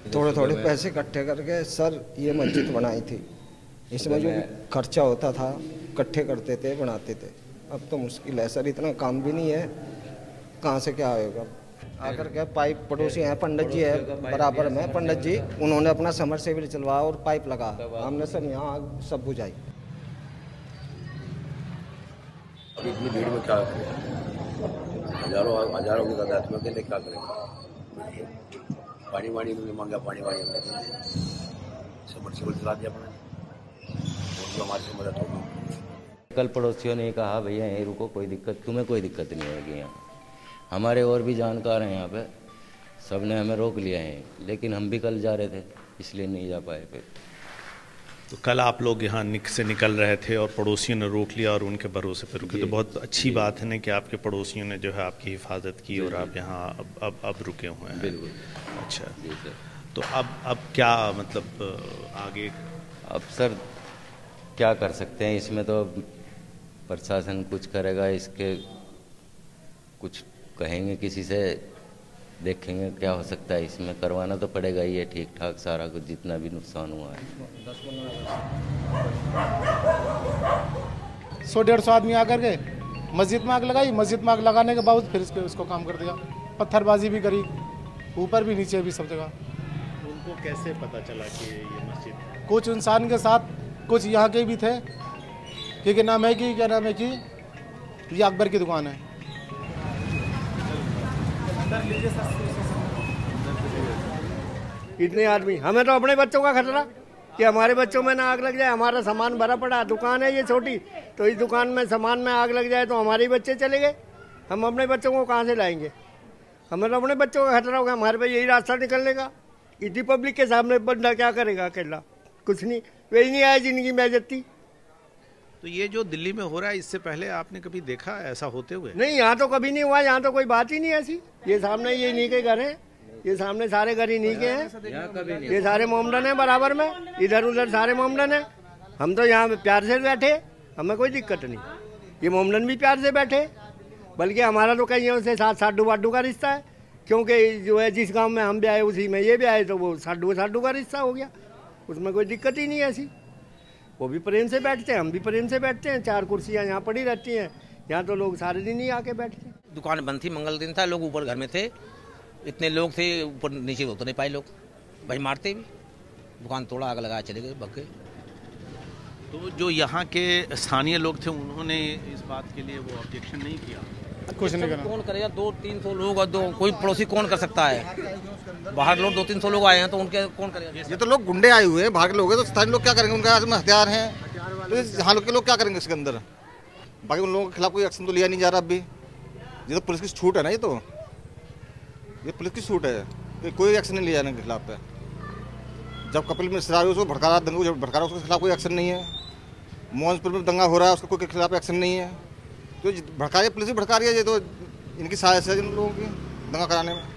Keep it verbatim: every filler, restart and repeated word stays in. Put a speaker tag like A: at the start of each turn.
A: थोड़े थोड़े पैसे इकट्ठे करके सर ये मस्जिद बनाई थी। इसमें जो खर्चा होता था इकट्ठे करते थे, बनाते थे। अब तो मुश्किल है सर, इतना काम भी नहीं है, कहाँ से क्या आएगा। आकर के पाइप, पड़ोसी हैं पंडित जी है बराबर में, पंडित जी उन्होंने अपना समर से भी चलवाया और पाइप लगा, हमने सर यहाँ आग सब बुझाई।
B: अभी इतनी भीड़ में क्या करें, हजारों हजारों की तादाद में अकेले क्या करेंगे। पानी वानी में मांगा, पानी वानी हमने सबमर्सिबल चला दिया अपने, तो हमारे से मदद होगी।
C: कल पड़ोसियों ने कहा भैया यहीं रुको, कोई दिक्कत, तुम्हें कोई दिक्कत नहीं होगी। यहाँ हमारे और भी जानकार हैं, यहाँ पे सब ने हमें रोक लिया है, लेकिन हम भी कल जा रहे थे इसलिए नहीं जा पाए फिर।
D: तो कल आप लोग यहाँ निक से निकल रहे थे और पड़ोसियों ने रोक लिया और उनके भरोसे पर रुके, तो बहुत अच्छी बात है ना कि आपके पड़ोसियों ने जो है आपकी हिफाजत की और आप यहाँ अब अब अब रुके हुए हैं।
C: बिल्कुल।
D: अच्छा, तो अब अब क्या मतलब आगे?
C: अब सर क्या कर सकते हैं इसमें, तो प्रशासन कुछ करेगा, इसके कुछ कहेंगे किसी से, देखेंगे क्या हो सकता है। इसमें करवाना तो पड़ेगा ही है ठीक ठाक सारा कुछ, जितना भी नुकसान हुआ है।
E: सौ डेढ़ सौ आदमी आकर के मस्जिद में आग लगाई, मस्जिद में आग लगाने के बाद फिर इसके उसको काम कर दिया, पत्थरबाजी भी करी, ऊपर भी नीचे भी सब जगह।
D: उनको कैसे पता चला कि ये मस्जिद?
E: कुछ इंसान के साथ कुछ यहाँ के भी थे कि क्या नाम है कि क्या नाम है कि ये अकबर की दुकान है।
F: इतने आदमी, हमें तो अपने बच्चों का खतरा कि हमारे बच्चों में ना आग लग जाए। हमारा सामान भरा पड़ा, दुकान है ये छोटी, तो इस दुकान में सामान में आग लग जाए तो हमारे बच्चे चले गए, हम अपने बच्चों को कहाँ से लाएंगे। हमें तो अपने बच्चों का खतरा होगा, हमारे पे यही रास्ता निकलने का। इतनी पब्लिक के सामने बंदा क्या करेगा अकेला, कुछ नहीं, वही नहीं आया जिंदगी में इज्जत।
D: तो ये जो दिल्ली में हो रहा है, इससे पहले आपने कभी देखा ऐसा होते हुए?
F: नहीं, यहाँ तो कभी नहीं हुआ, यहाँ तो कोई बात ही नहीं ऐसी। ये सामने ये इन्हीं के घर हैं, ये सामने सारे घर इन्हीं के हैं, ये सारे मोमडन हैं बराबर में, इधर उधर सारे मोमडन हैं। हम तो यहाँ प्यार से बैठे, हमें कोई दिक्कत नहीं। ये मोमडन भी प्यार से बैठे, बल्कि हमारा तो कहीं से साथ साडू वाडू का रिश्ता है, क्योंकि जो है जिस गाँव में हम भी आए उसी में ये भी आए, तो वो साडू साडू का रिश्ता हो गया, उसमें कोई दिक्कत ही नहीं ऐसी। वो भी प्रेम से बैठते हैं, हम भी प्रेम से बैठते हैं। चार कुर्सियाँ यहाँ पड़ी रहती हैं, यहाँ तो लोग सारे दिन ही आके बैठते हैं।
G: दुकान बंद थी, मंगल दिन था, लोग ऊपर घर में थे, इतने लोग थे, ऊपर नीचे उतर नहीं पाए लोग, भाई मारते भी, दुकान तोड़ा, आग लगा चले गए, भग गए।
D: तो जो यहाँ के स्थानीय लोग थे उन्होंने इस बात के लिए वो ऑब्जेक्शन नहीं किया?
E: कुछ नहीं करना।
G: कौन करेगा, दो तीन सौ लोग और दो कोई पड़ोसी कौन कर सकता है। बाहर लोग दो तीन सौ लोग आए हैं तो उनके कौन करेगा।
H: ये तो लोग गुंडे आए हुए हैं, बाहर के लोग हैं, तो स्थानीय लोग क्या करेंगे, उनके हाथ में हथियार हैं, तो यहाँ लोग के लोग क्या करेंगे इसके अंदर। बाकी उन लोगों के खिलाफ कोई एक्शन तो लिया नहीं जा रहा अभी। ये तो पुलिस की छूट है ना, ये तो ये पुलिस की छूट है कि कोई एक्शन नहीं लिया जाने के खिलाफ है। जब कपिल मिश्रा उसको भड़का रहा, दंगा भड़का रहा, उसके खिलाफ कोई एक्शन नहीं है। मोहनपुर में दंगा हो रहा है, उसका कोई खिलाफ एक्शन नहीं है। तो भड़का रही है, पुलिस भी भड़का रही है, ये तो इनकी साजिश है इन लोगों की दंगा कराने में।